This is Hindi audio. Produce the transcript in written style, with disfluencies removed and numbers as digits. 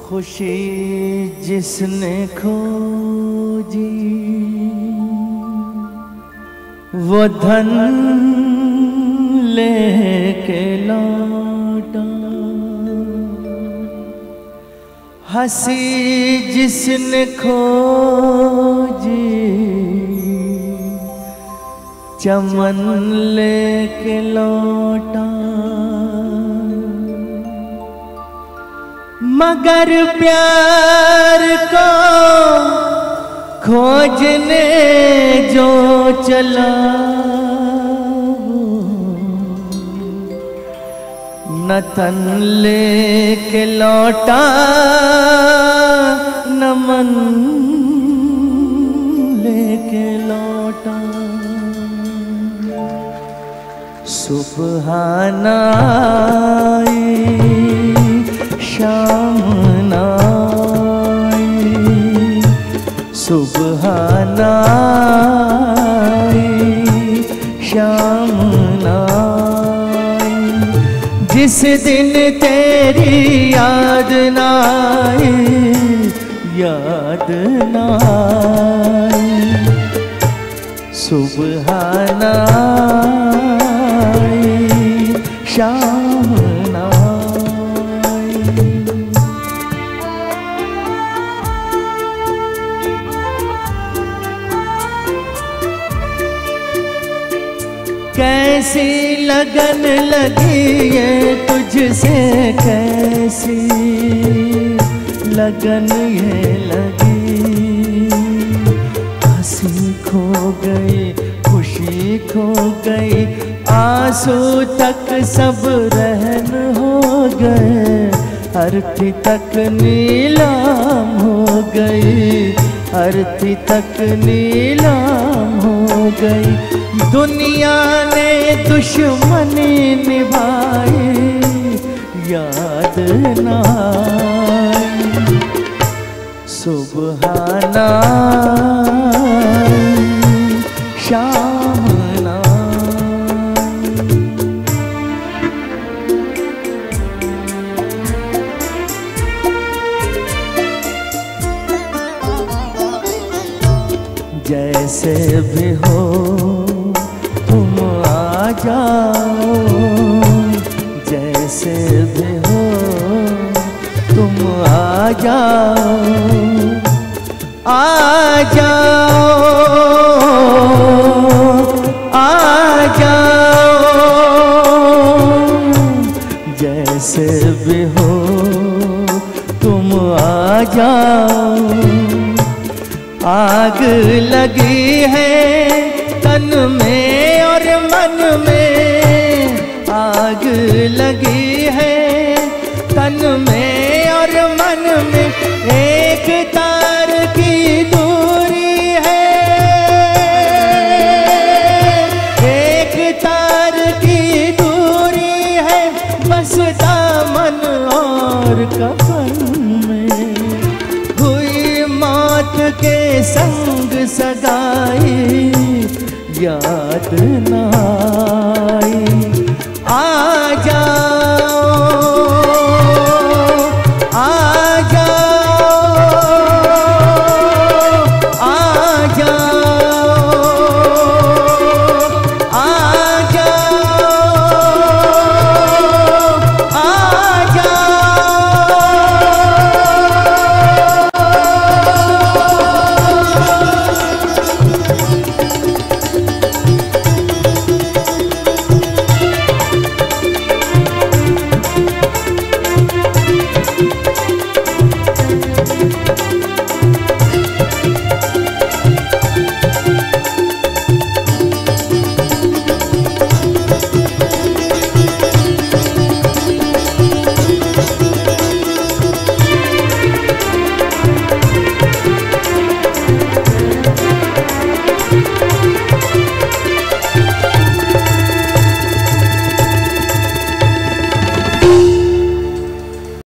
खुशी जिसने खोजी वो धन लेके लौटा, हंसी जिसने खोजी चमन लेके लौटा। मगर प्यार को खोजने जो चला न तन लेके लौटा न मन लेके लौटा। सुबहाना शाम नाई, सुबहाना शाम नाई, जिस दिन तेरी याद नाई, याद नाई। सुबहाना शाम कैसी लगन लगी ये तुझसे, कैसी लगन ये लगी। हंसी खो गई, खुशी खो गई, आंसू तक सब रहन हो गए, अर्थी तक नीलाम हो गई, अर्थी तक नीलाम हो गई। दुनिया ने दुश्मनी निभाई, याद ना सुबहाना शाम ना। जैसे भी हो तुम आ जाओ, जैसे भी हो तुम आ जाओ, आ जाओ, आ जाओ। जैसे भी हो तुम आ जाओ। आग लगी है तन में और मन में, आग लगी है तन में और मन में, एक तार की दूरी है, एक तार की दूरी है, बस दामन और कफन में। हुई मौत के संग सगाई, याद ना आई। आ जाओ,